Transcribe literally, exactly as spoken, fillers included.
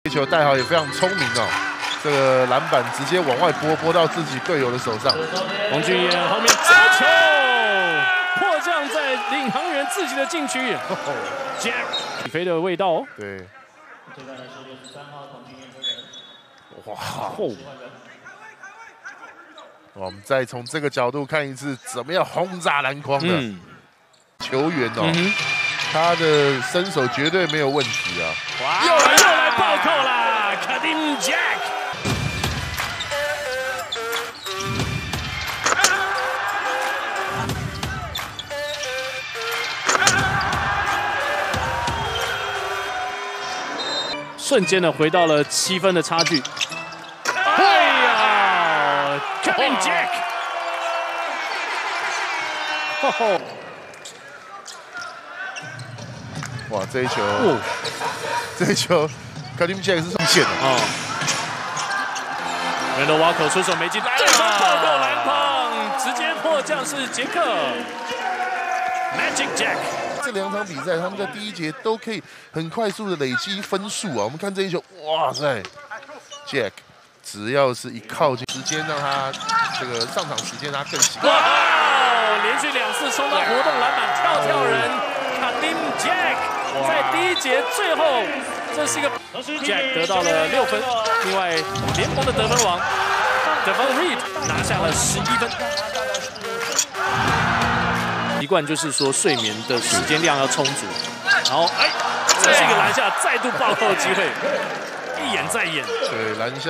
球带好也非常聪明哦，这个篮板直接往外拨，拨到自己队友的手上。 王俊彦后面接球，迫降在领航员自己的禁区。Jack 起飞的味道哦。 对。哇！我们再从这个角度看一次，怎么样轰炸篮筐的、嗯、球员哦。嗯他的身手绝对没有问题啊！ 哇，又来又来暴扣啦 ，Kadim Jack。瞬间的回到了七分的差距。哎呀 ，Kadim Jack。吼吼。 哇，这一球，哦、这一球 ，Kadim Jack 是上线的啊。 Randall Walker 出手没进，对方暴扣篮筐，直接迫降是杰克 Magic Jack。 这两场比赛，他们在第一节都可以很快速的累积分数啊。我们看这一球，哇塞 ，Jack 只要是一靠近，时间让他这个上场时间他更行。 哇，连续两次冲到活动篮板，跳跳人 ，Kadim Jack。在第一节最后，这是一个 Jack 得到了六分，另外联盟的得分王 Devon Reed 拿下了十一分。习惯就是说睡眠的时间量要充足，然后哎，这是一个篮下再度暴扣的机会，一眼再眼。 对，篮下。